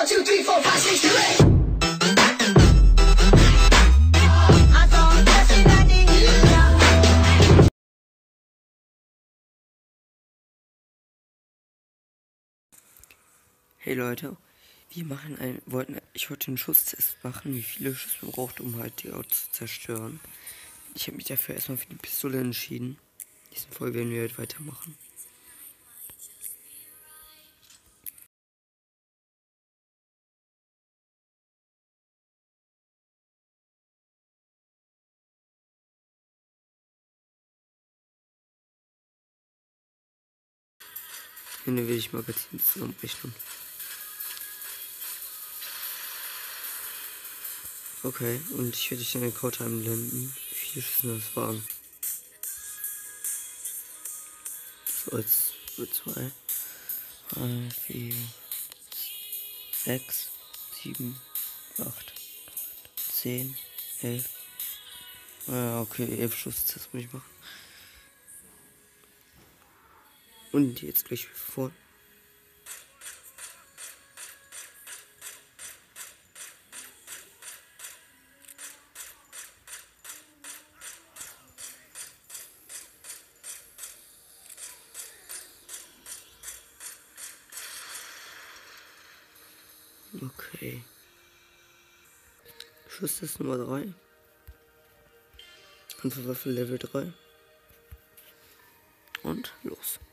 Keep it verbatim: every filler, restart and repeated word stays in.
One, two, three, four, five, six, seven, eight. Hey Leute, wir machen ein, wollten, ich wollte einen Schusstest machen, wie viele Schüsse man braucht, um halt die Autos zu zerstören. Ich habe mich dafür erstmal für die Pistole entschieden. In dieser Folge werden wir halt weitermachen. Hier will ich Magazin zusammenrechnen. Okay, und ich werde dich dann den Code einblenden, wie viele Schüsse das waren. So, jetzt wird zwei, drei, vier, sechs, sieben, acht, zehn, elf. Ah, okay, elf Schuss, das muss ich machen. Und jetzt gleich vor. Okay. Schusstest Nummer drei. Kampfwaffe Level drei. Und los.